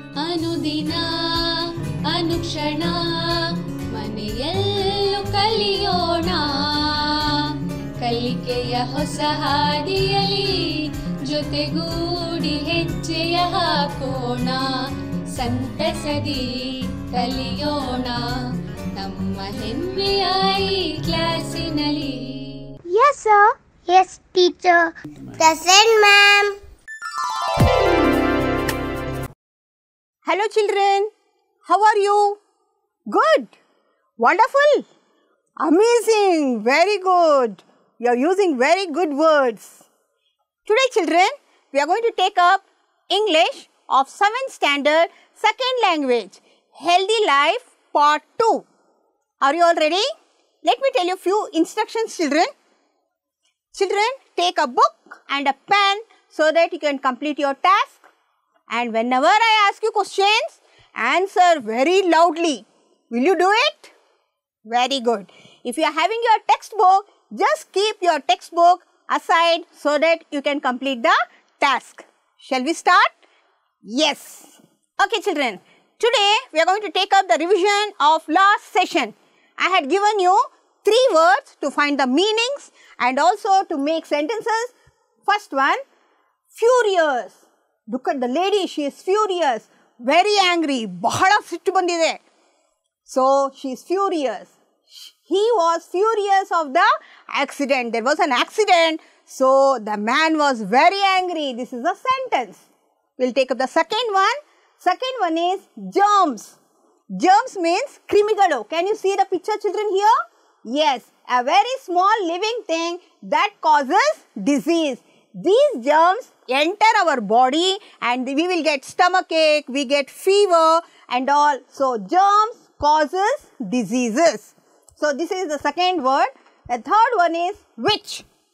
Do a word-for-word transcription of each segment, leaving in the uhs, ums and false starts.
ಅನುದಿನ ಅನುಕ್ಷಣ ಮನೆಯಲ್ಲೂ ಕಲಿಯೋಣ ಕಲಿಕೆಯ ಹೊಸ ಹಾದಿಯಲಿ ಜೊತೆಗೂಡಿ ಹೆಜ್ಜೆಯ ಹಾಕೋಣ ಸಂತಸದಿ ಕಲಿಯೋಣ ನಮ್ಮ ಹೆಮ್ಮೆಯ ಈ ಕ್ಲಾಸಿನಲ್ಲಿ. Yes sir. Yes teacher. Present ma'am. Hello children, how are you? Good, wonderful, amazing, very good. You are using very good words. Today children, we are going to take up English of seventh standard, second language, Healthy Life Part two. Are you all ready? Let me tell you a few instructions children. Children, take a book and a pen so that you can complete your task. And whenever I ask you questions, answer very loudly. Will you do it? Very good. If you are having your textbook, just keep your textbook aside so that you can complete the task. Shall we start? Yes. Okay children, today we are going to take up the revision of last session. I had given you three words to find the meanings and also to make sentences. First one, furious. Look at the lady, she is furious, very angry, bahada sittu bandide. So, she is furious. He was furious of the accident. There was an accident, so the man was very angry. This is a sentence. We will take up the second one. Second one is germs. Germs means krimigalu. Can you see the picture children here? Yes, a very small living thing that causes disease. These germs enter our body and we will get stomach ache, we get fever and all. So, germs causes diseases. So, this is the second word. The third one is witch.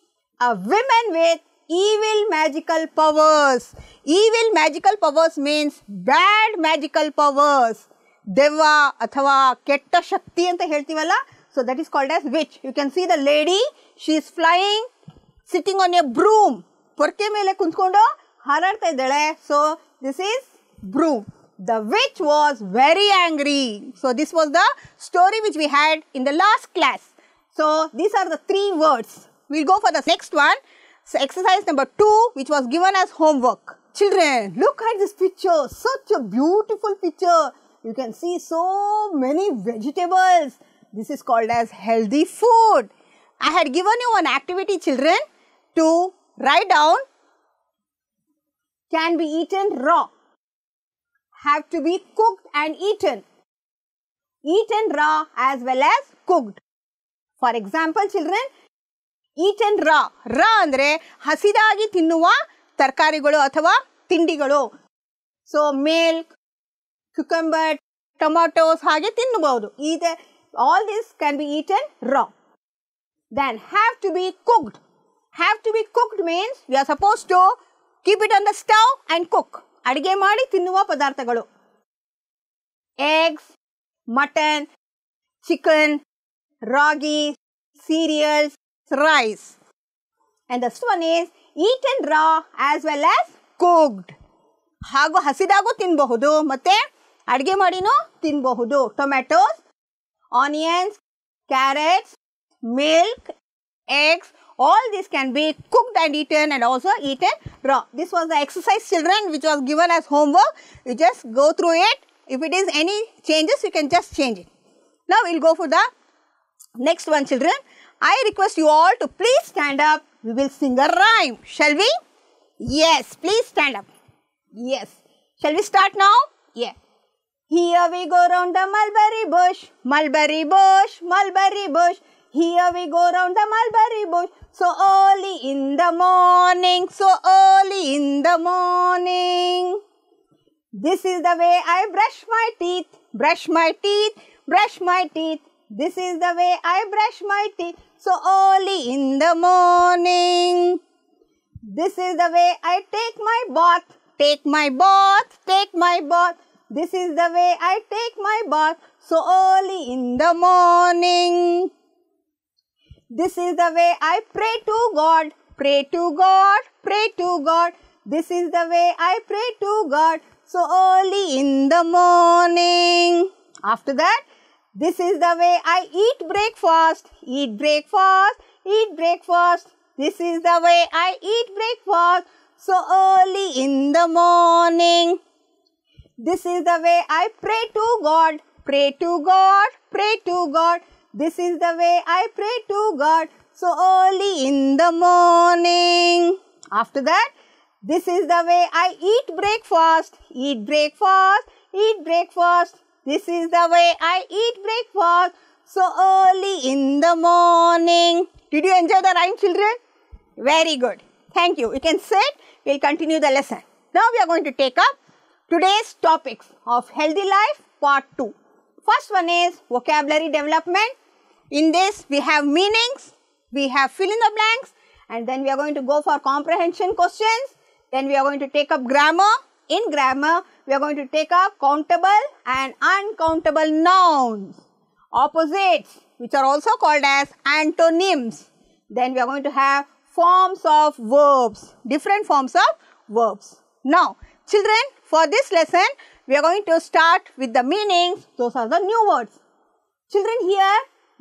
A woman with evil magical powers. Evil magical powers means bad magical powers. Deva athava ketta shakti anta heltivalla. So, that is called as witch. You can see the lady, she is flying, sitting on a broom. Porke mele kuntkondo hararta idale. So, this is broom. The witch was very angry. So, this was the story which we had in the last class. So, these are the three words. We will go for the next one. So, exercise number two, which was given as homework. Children, look at this picture. Such a beautiful picture. You can see so many vegetables. This is called as healthy food. I had given you one activity children to write down can be eaten raw, have to be cooked and eaten, eaten raw as well as cooked. For example children, eaten raw, raw andre hasidagi tinnuva tarkarigalu athava tindigalu. So milk, cucumber, tomatoes hage tinnabodu. Either all this can be eaten raw. Then have to be cooked. Have to be cooked means we are supposed to keep it on the stove and cook. Adige ಮಾಡಿ ತಿನ್ನುವ ಪದಾರ್ಥಗಳು. Eggs, mutton, chicken, ragi, cereals, rice. And the next one is eaten raw as well as cooked. ಹಾಗೂ ಹಸಿದಾಗೂ ತಿನ್ನಬಹುದು ಮತ್ತೆ ಅಡಿಗೆ ಮಾಡಿನೂ ತಿನ್ನಬಹುದು. Tomatoes, onions, carrots, milk, eggs, all this can be cooked and eaten and also eaten raw. This was the exercise children which was given as homework. You just go through it. If it is any changes, you can just change it. Now, we will go for the next one children. I request you all to please stand up. We will sing a rhyme. Shall we? Yes, please stand up. Yes. Shall we start now? Yeah. Here we go round the mulberry bush, mulberry bush, mulberry bush. Here we go round the mulberry bush, so early in the morning, so early in the morning. This is the way I brush my teeth, brush my teeth, brush my teeth. This is the way I brush my teeth, so early in the morning. This is the way I take my bath, take my bath, take my bath. This is the way I take my bath, so early in the morning. This is the way I pray to God, pray to God, pray to God. This is the way I pray to God so early in the morning. After that, this is the way I eat breakfast. Eat breakfast, eat breakfast. This is the way I eat breakfast so early in the morning. This is the way I pray to God. Pray to God, pray to God. This is the way I pray to God so early in the morning. After that, this is the way I eat breakfast. Eat breakfast, eat breakfast. This is the way I eat breakfast so early in the morning. Did you enjoy the rhyme, children? Very good. Thank you. You can sit. We will continue the lesson. Now we are going to take up today's topics of healthy life part two. First one is vocabulary development. In this we have meanings, we have fill in the blanks, and then we are going to go for comprehension questions. Then we are going to take up grammar. In grammar, we are going to take up countable and uncountable nouns, opposites, which are also called as antonyms. Then we are going to have forms of verbs, different forms of verbs. Now, children, for this lesson, we are going to start with the meanings. Those are the new words. Children, here,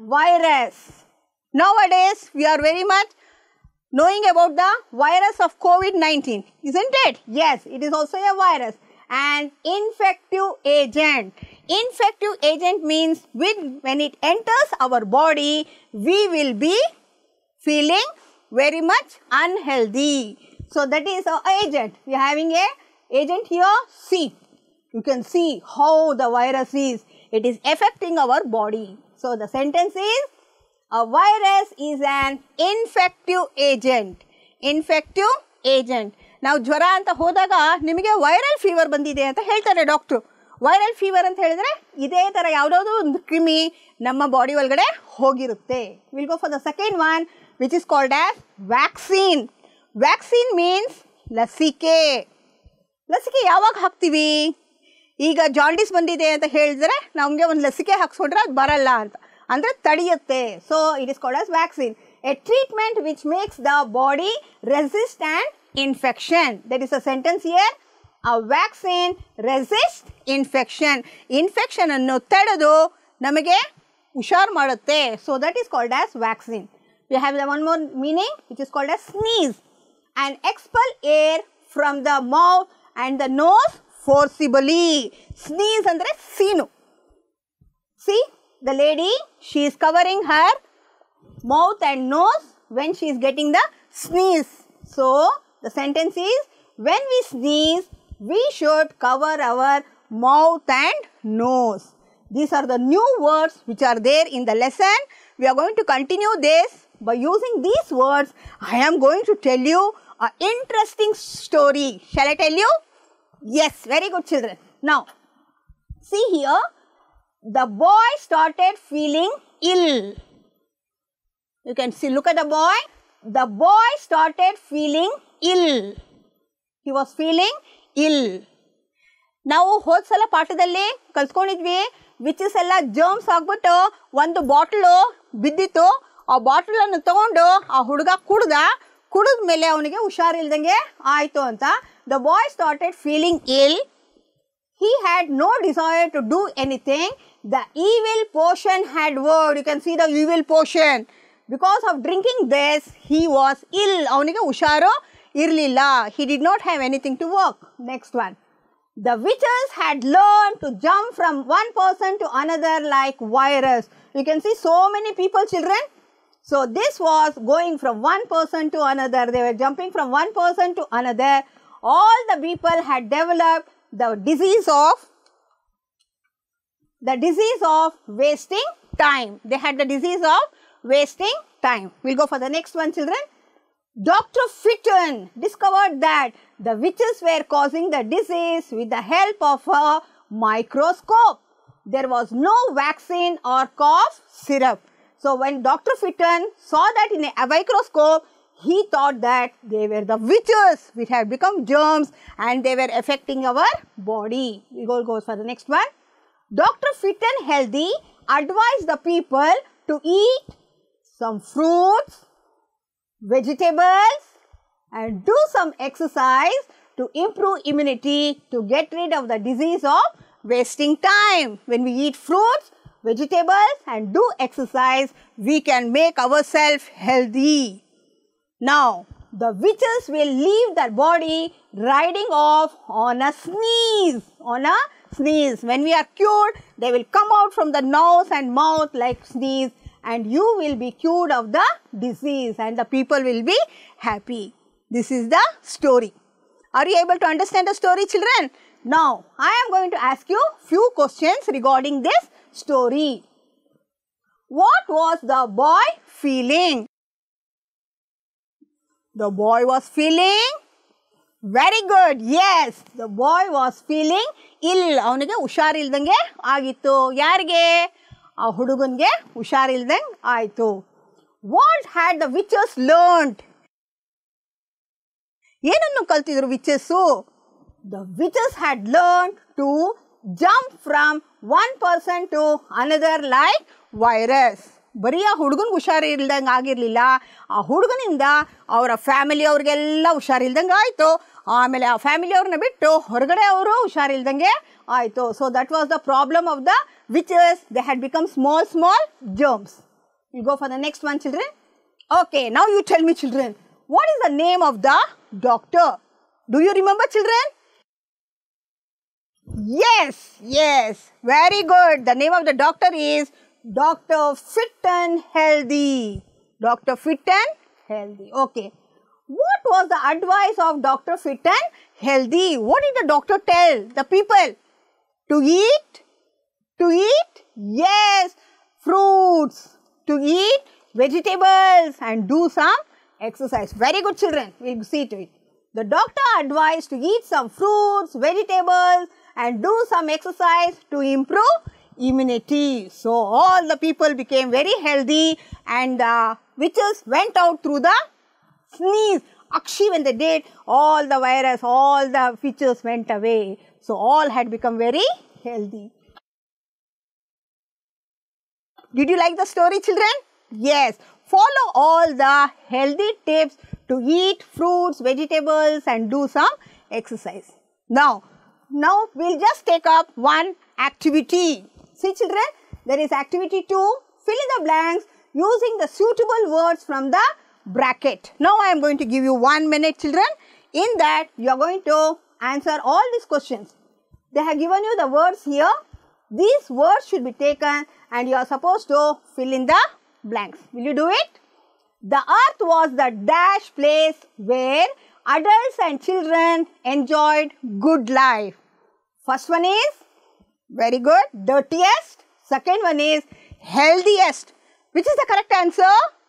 virus. Nowadays, we are very much knowing about the virus of COVID nineteen, isn't it? Yes, it is also a virus. And infective agent. Infective agent means when, when it enters our body, we will be feeling very much unhealthy. So, that is our agent. We are having a agent here, C. You can see how the virus is. It is affecting our body. So, the sentence is, a virus is an infective agent. Infective agent. Now, jwara anta hodaga nimage viral fever bandide anta heltare doctor. Viral fever anta helidre ide tara yavadadu ondu krimi namma body olgade hogirutte. We will go for the second one, which is called as vaccine. Vaccine means lasike. ಲಸಿಕೆ ಯಾವಾಗ ಹಾಕ್ತೀವಿ? ಈಗ jaundice ಬಂದಿದೆ ಅಂತ ಹೇಳಿದ್ರೆ ನಮಗೆ ಒಂದು ಲಸಿಕೆ ಹಾಕ್ಸ್ಕೊಂಡ್ರೆ ಅದು ಬರಲ್ಲ ಅಂತ, ಅಂದರೆ ತಡೆಯುತ್ತೆ. So it is called as vaccine. A treatment which makes the body resist and infection. That is a sentence here. A vaccine resist infection. Infection ಅನ್ನು ತಡೆದು ನಮಗೆ ಹುಷಾರು ಮಾಡುತ್ತೆ. So that is called as vaccine. We have the one more meaning which is called as sneeze. And expel air from the mouth and the nose forcibly. Sneeze andre seenu. See, the lady, she is covering her mouth and nose when she is getting the sneeze. So, the sentence is, when we sneeze, we should cover our mouth and nose. These are the new words which are there in the lesson. We are going to continue this by using these words. I am going to tell you an interesting story. Shall I tell you? Yes, very good, children. Now, see here, the boy started feeling ill. You can see, look at the boy. The boy started feeling ill. He was feeling ill. ನಾವು ಹೋದ ಸಲ ಪಾಠದಲ್ಲಿ ಕಲ್ತ್ಕೊಂಡಿದ್ವಿ, witches ಎಲ್ಲ germs ಆಗ್ಬಿಟ್ಟು ಒಂದು bottle ಬಿದ್ದಿತ್ತು. ಆ ಬಾಟ್ಲನ್ನು ತಗೊಂಡು ಆ ಹುಡುಗ ಕುಡ್ದ. ಕುಡಿದ ಮೇಲೆ ಅವನಿಗೆ ಹುಷಾರಿಲ್ದಂಗೆ ಆಯಿತು ಅಂತ. The boy started feeling ill. He had no desire to do anything. The evil potion had worked. You can see the evil potion. Because of drinking this, he was ill. ಅವನಿಗೆ ಹುಷಾರು ಇರಲಿಲ್ಲ. He did not have anything to work. Next one. The witches had learned to jump from one person to another like virus. You can see so many people, children. So, this was going from one person to another. They were jumping from one person to another. All the people had developed the disease of, the disease of wasting time. They had the disease of wasting time. We'll go for the next one, children. Doctor Fitton discovered that the witches were causing the disease with the help of a microscope. There was no vaccine or cough syrup. So, when Doctor Fitton saw that in a microscope, he thought that they were the witches which had become germs and they were affecting our body. We go, go for the next one. Doctor Fitton Healthy advised the people to eat some fruits, vegetables and do some exercise to improve immunity, to get rid of the disease of wasting time. When we eat fruits, vegetables and do exercise, we can make ourselves healthy. Now, the witches will leave their body riding off on a sneeze, on a sneeze. When we are cured, they will come out from the nose and mouth like sneeze, and you will be cured of the disease and the people will be happy. This is the story. Are you able to understand the story, children? Now, I am going to ask you few questions regarding this story. What was the boy feeling? The boy was feeling very good. Yes, the boy was feeling ill. ಅವನಿಗೆ ಹುಷಾರಿಲ್ದಂಗೆ ಆಗಿತ್ತು. ಯಾರಿಗೆ? ಆ ಹುಡುಗನಿಗೆ ಹುಷಾರಿಲ್ದಂಗೆ ಆಯಿತು. What had the witches learned? ಏನನ್ನು ಕಲ್ತಿದ್ರು ವಿಚಸ್ಸು? The witches had learned to jump from one person to another like virus. ಬರೀ ಆ ಹುಡುಗನಿಗೆ ಹುಷಾರಿಲ್ದಂಗೆ ಆಗಿರಲಿಲ್ಲ, ಆ ಹುಡುಗನಿಂದ ಅವರ ಫ್ಯಾಮಿಲಿ ಅವ್ರಿಗೆಲ್ಲ ಹುಷಾರಿಲ್ದಂಗೆ ಆಯಿತು. ಆಮೇಲೆ ಆ ಫ್ಯಾಮಿಲಿ ಅವ್ರನ್ನ ಬಿಟ್ಟು ಹೊರಗಡೆ ಅವರು ಹುಷಾರಿಲ್ದಂಗೆ ಆಯಿತು. So that was the problem of the witches. They had become small small germs. You go for the next one, children. Okay, now you tell me, children, what is the name of the doctor? Do you remember, children? Yes, yes, very good. The name of the doctor is Doctor Fit and Healthy. Doctor Fit and Healthy. Okay. What was the advice of Doctor Fit and Healthy? What did the doctor tell the people? To eat? To eat? Yes, fruits. To eat vegetables and do some exercise. Very good, children. We will see to it. The doctor advised to eat some fruits, vegetables and do some exercise to improve immunity. So, all the people became very healthy and the witches went out through the sneeze. Akshi, when they did, all the virus, all the witches went away. So, all had become very healthy. Did you like the story, children? Yes. Follow all the healthy tips to eat fruits, vegetables and do some exercise. Now, now we will just take up one activity. See, children, there is activity two. Fill in the blanks using the suitable words from the bracket. Now, I am going to give you one minute, children. In that, you are going to answer all these questions. They have given you the words here. These words should be taken and you are supposed to fill in the blanks. Will you do it? The earth was the dash place where adults and children enjoyed good life. First one is very good, dirtiest. Second one is healthiest. Which is the correct answer?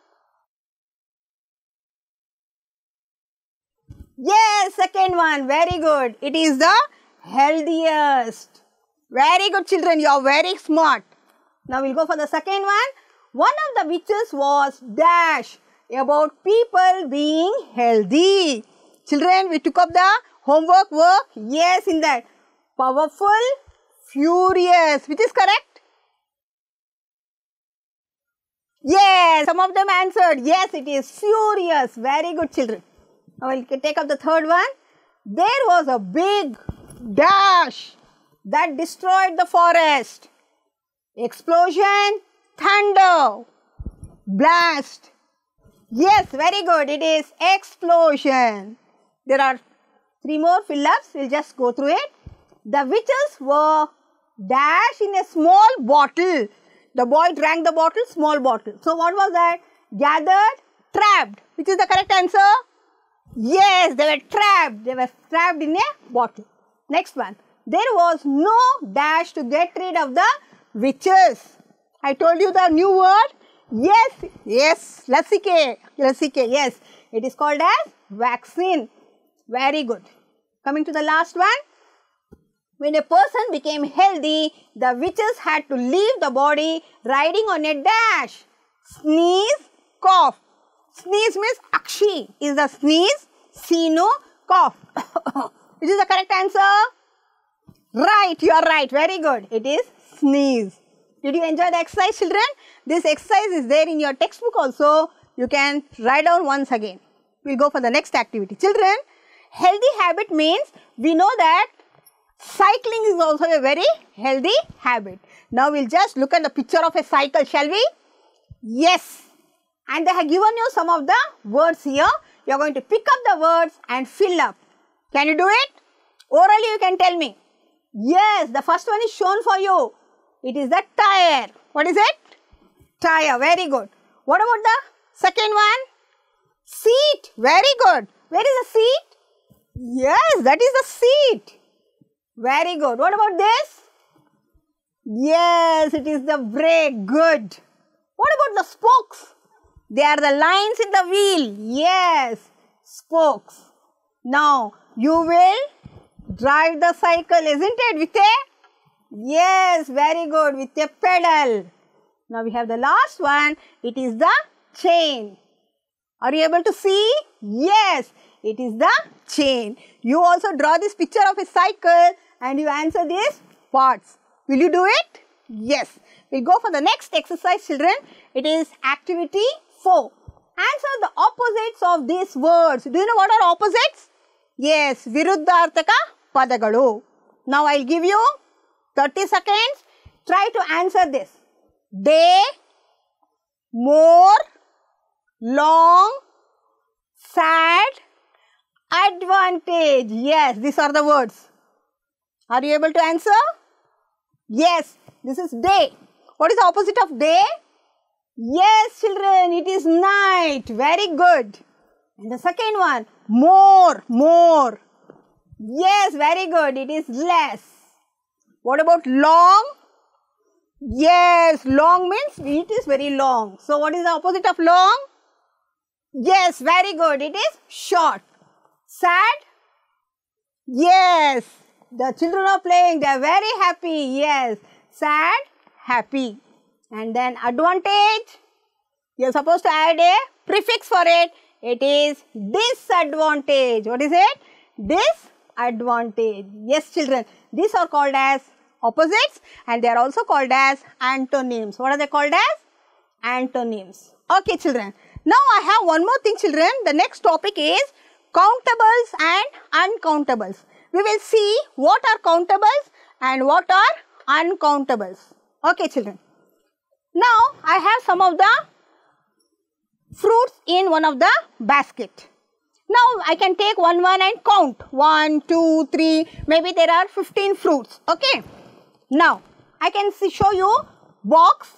Yes, second one. Very good. It is the healthiest. Very good, children. You are very smart. Now, we will go for the second one. One of the witches was dash about people being healthy. Children, we took up the homework work. Yes, in that. Powerful, furious. Which is correct? Yes, some of them answered. Yes, it is furious. Very good, children. Now, we will take up the third one. There was a big dash that destroyed the forest. Explosion, thunder, blast. Yes, very good. It is explosion. There are three more fill-ups. We will just go through it. The witches were dashed in a small bottle. The boy drank the bottle, small bottle. So, what was that? Gathered, trapped. Which is the correct answer? Yes, they were trapped. They were trapped in a bottle. Next one. There was no dash to get rid of the witches. I told you the new word. Yes, yes, Lasike, Lasike, yes. It is called as vaccine. Very good. Coming to the last one. When a person became healthy, the witches had to leave the body riding on a dash. Sneeze, cough. Sneeze means akshi is the sneeze, sino, cough. Which is the correct answer? Right, you are right. Very good. It is sneeze. Did you enjoy the exercise, children? This exercise is there in your textbook also. You can write down once again. We'll go for the next activity. Children, healthy habit means we know that cycling is also a very healthy habit. Now we'll just look at the picture of a cycle, shall we? Yes. And they have given you some of the words here. You are going to pick up the words and fill up. Can you do it? Orally you can tell me. Yes, the first one is shown for you. It is the tire. What is it? Tire. Very good. What about the second one? Seat. Very good. Where is the seat? Yes, that is the seat. Very good. What about this? Yes, it is the brake. Good. What about the spokes? They are the lines in the wheel. Yes, spokes. Now, you will drive the cycle, isn't it? With a? Yes, very good. With a pedal. Now, we have the last one. It is the chain. Are you able to see? Yes, it is the chain. You also draw this picture of a cycle and you answer these parts. Will you do it? Yes. We'll go for the next exercise, children. It is activity four. Answer the opposites of these words. Do you know what are opposites? Yes, Viruddharthaka Padagalu. Now I'll give you thirty seconds. Try to answer this. Day, more, long, sad, advantage. Yes, these are the words. Are you able to answer? Yes, this is day. What is the opposite of day? Yes, children, it is night. Very good. And the second one, more, more. Yes, very good. It is less. What about long? Yes, long means it is very long. So, what is the opposite of long? Yes, very good. It is short. Sad? Yes. The children are playing. They are very happy. Yes. Sad, happy. And then advantage. You are supposed to add a prefix for it. It is disadvantage. What is it? Disadvantage. Yes, children. These are called as opposites and they are also called as antonyms. What are they called as? Antonyms. Okay, children. Now, I have one more thing, children. The next topic is countables and uncountables. We will see what are countables and what are uncountables. Okay, children. Now, I have some of the fruits in one of the basket. Now, I can take one one and count. one, two, three, maybe there are fifteen fruits. Okay. Now, I can see, show you box.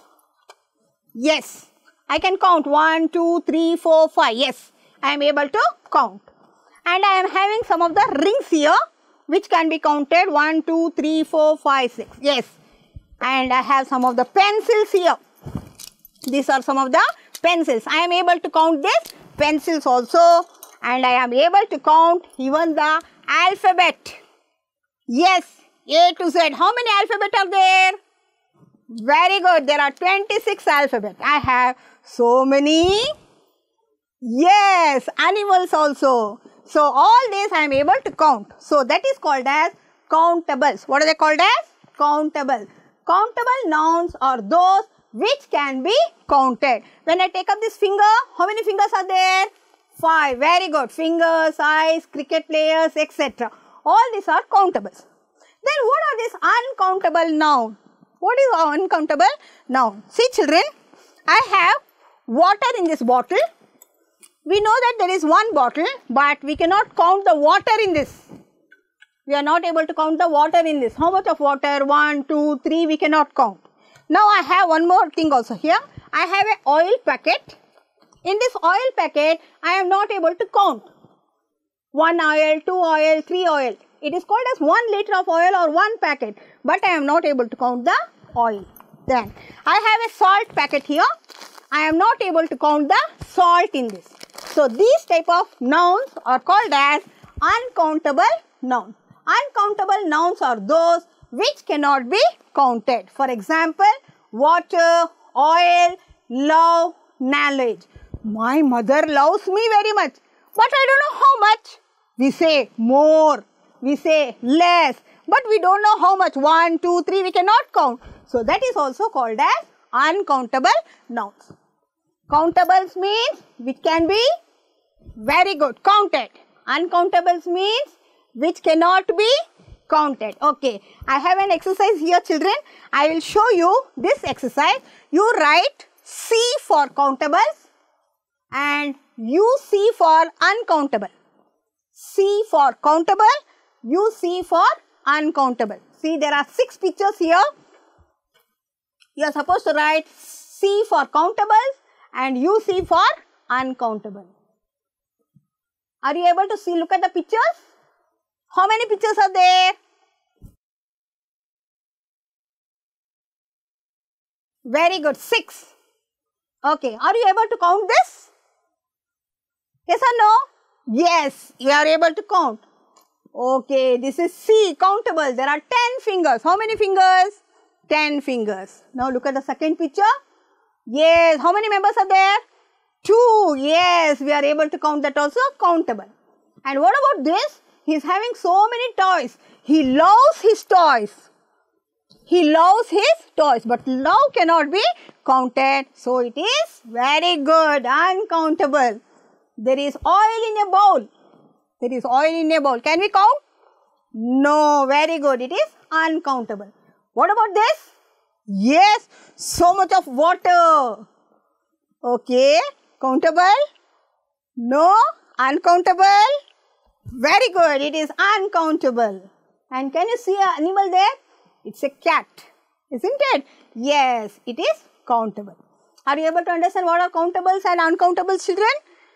Yes. I can count one, two, three, four, five. Yes. I am able to count. And I am having some of the rings here which can be counted one, two, three, four, five, six. Yes. And I have some of the pencils here. These are some of the pencils. I am able to count this pencils also. And I am able to count even the alphabet. Yes, A to Z. How many alphabet are there? Very good. There are twenty-six alphabet. I have so many. Yes, animals also. So, all this I am able to count. So, that is called as countables. What are they called as? Countable. Countable nouns are those which can be counted. When I take up this finger, how many fingers are there? Five. Very good. Fingers, eyes, cricket players, et cetera. All these are countables. Then what are these uncountable nouns? What is uncountable noun? See, children, I have water in this bottle. We know that there is one bottle, but we cannot count the water in this. We are not able to count the water in this. How much of water? One, two, three, we cannot count. Now, I have one more thing also here. I have an oil packet. In this oil packet, I am not able to count. One oil, two oil, three oil. It is called as one liter of oil or one packet. But I am not able to count the oil. Then, I have a salt packet here. I am not able to count the salt in this. So, these type of nouns are called as uncountable nouns. Uncountable nouns are those which cannot be counted. For example, water, oil, love, knowledge. My mother loves me very much, but I don't know how much. We say more, we say less, but we don't know how much. One, two, three, we cannot count. So, that is also called as uncountable nouns. Countables means which can be Very good. Counted. Uncountables means which cannot be counted. Okay. I have an exercise here, children. I will show you this exercise. You write C for countables and U C for uncountable. C for countable, U C for uncountable. See, there are six pictures here. You are supposed to write C for countables and U C for uncountable. Are you able to see? Look at the pictures. How many pictures are there? Very good. Six. Okay. Are you able to count this? Yes or no? Yes, you are able to count. Okay, this is C, countable. There are ten fingers. How many fingers? ten fingers. Now look at the second picture. Yes, how many members are there? two. Yes, we are able to count that also, countable. And what about this? He is having so many toys. He loves his toys. He loves his toys, but love cannot be counted. So it is very good, uncountable. There is oil in a bowl. There is oil in a bowl. Can we count? No, very good. It is uncountable. What about this? Yes, so much of water. Okay, countable? No, uncountable? Very good. It is uncountable. And can you see an animal there? It's a cat, isn't it? Yes, it is countable. Are you able to understand what are countables and uncountables, children?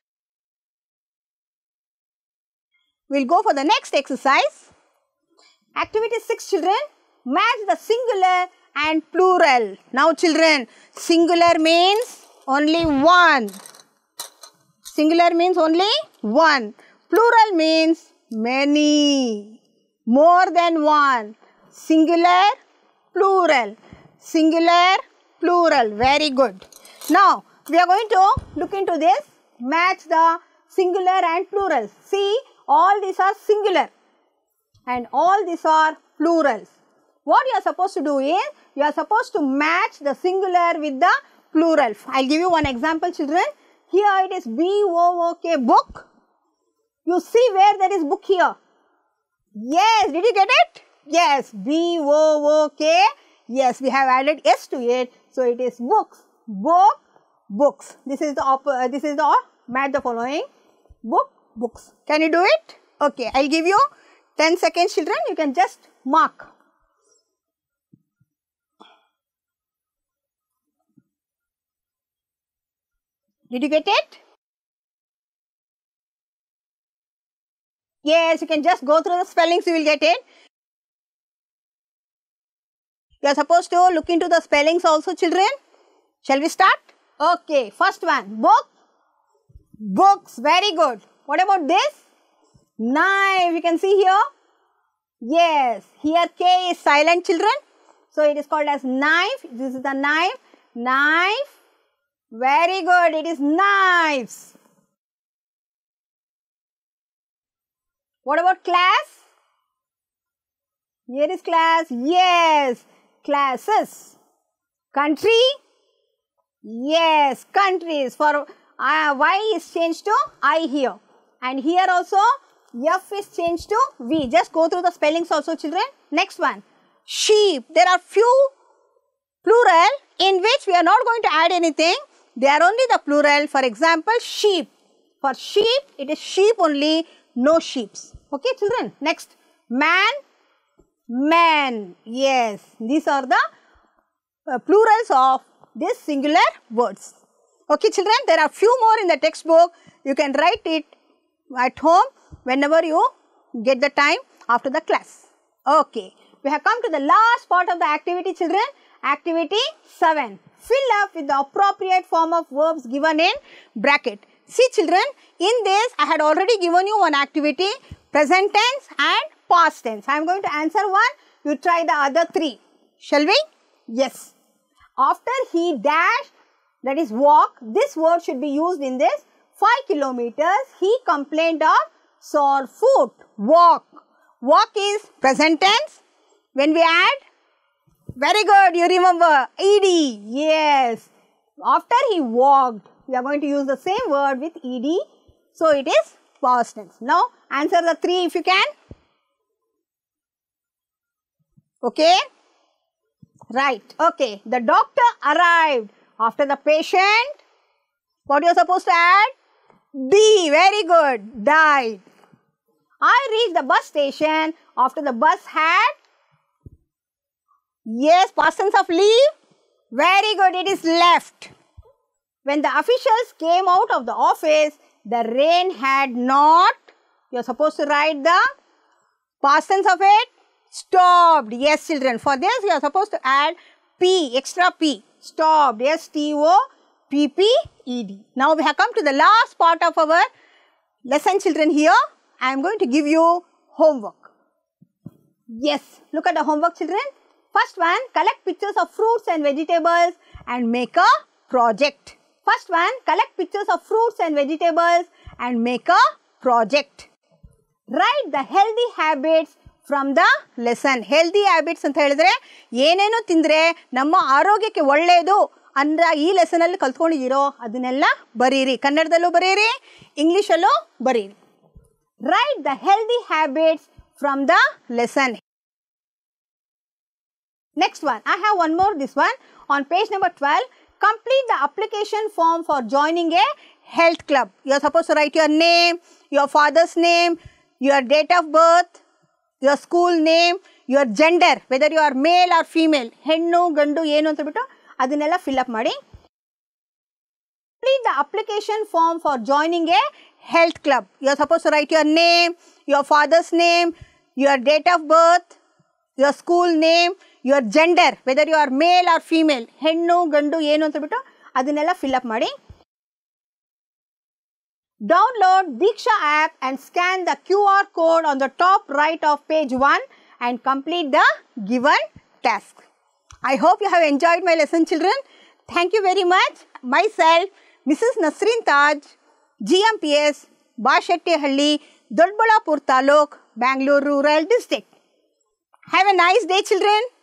We'll go for the next exercise. Activity six, children. Match the singular and plural. Now, children, singular means only one. Singular means only one. Plural means many. More than one. Singular, plural. Singular, plural. Very good. Now, we are going to look into this. Match the singular and plural. See, all these are singular and all these are plurals. What you are supposed to do is, you are supposed to match the singular with the plural. I will give you one example, children. Here it is B O O K, book. You see where there is book here? Yes, did you get it? Yes, B O O K. Yes, we have added S to it. So it is books, book, books. This is the op uh, this is the match the following, book, books. Can you do it? Okay, I will give you ten seconds, children. You can just mark. Did you get it? Yes, you can just go through the spellings, you will get it. You are supposed to look into the spellings also, children. Shall we start? Okay, first one, book, books, very good. What about this? Knife, you can see here. Yes, here K is silent, children. So it is called as knife. This is the knife, knife. Very good, it is knives. What about class? Here is class. Yes, classes. Country? Yes, countries. For uh, Y is changed to I here. And here also F is changed to V. Just go through the spellings also, children. Next one. Sheep. There are few plural in which we are not going to add anything. They are only the plural. For example, sheep. For sheep, it is sheep only, no sheeps. Okay, children. Next, man, man. Yes, these are the uh, plurals of these singular words. Okay, children. There are few more in the textbook. You can write it at home whenever you get the time after the class. Okay, we have come to the last part of the activity, children. Activity seven. Fill up with the appropriate form of verbs given in bracket. See, children, in this I had already given you one activity, present tense and past tense. I am going to answer one, you try the other three. Shall we? Yes. After he dashed, that is walk, this word should be used in this. five kilometers, he complained of sore foot. Walk. Walk is present tense. When we add, very good, you remember, ed, yes. After he walked, we are going to use the same word with ed. So it is past tense. Now answer the three if you can. Okay. Right. Okay. The doctor arrived after the patient. What you are supposed to add? D. Very good. Died. I reached the bus station after the bus had. Yes, past tense of leave. Very good. It is left. When the officials came out of the office, the rain had not. You are supposed to write the past tense of it. Stopped. Yes, children. For this, you are supposed to add P, extra P. Stopped. S T O P P E D. Now, we have come to the last part of our lesson, children. Here, I am going to give you homework. Yes. Look at the homework, children. First one, collect pictures of fruits and vegetables and make a project. First one, collect pictures of fruits and vegetables and make a project. Write the healthy habits from the lesson. Healthy habits ಅಂತ ಹೇಳಿದ್ರೆ ಏನೇನು ತಿಂದ್ರೆ ನಮ್ಮ ಆರೋಗ್ಯಕ್ಕೆ ಒಳ್ಳೆಯದು ಅಂದ್ರೆ ಈ lesson ಅಲ್ಲಿ ಕಲ್ತ್ಕೊಂಡಿದ್ದೀರೋ ಅದನ್ನೆಲ್ಲ ಬರೀರಿ. ಕನ್ನಡದಲ್ಲೂ ಬರೀರಿ, ಇಂಗ್ಲಿಷಲ್ಲೂ ಬರೀರಿ. Write the healthy habits from the lesson. Next one, I have one more, this one. On page number twelve, complete the application form for joining a health club. You are supposed to write your name, your father's name, your date of birth, your school name, your gender, whether you are male or female. Hennu, gandu, yenu anta bittu adinella fill up ಮಾಡಿ. Complete the application form for joining a health club. You are supposed to write your name, your father's name, your date of birth, your school name, your gender, whether you are male or female. Hennu, gandu, yenu anta bittu adinella fill up ಮಾಡಿ. Download Diksha app and scan the Q R code on the top right of page one and complete the given task. I hope you have enjoyed my lesson, children. Thank you very much. Myself, Missus Nasreen Taj, G M P S, Bashettihalli, Dodballapur Taluk, Bangalore Rural District. Have a nice day, children.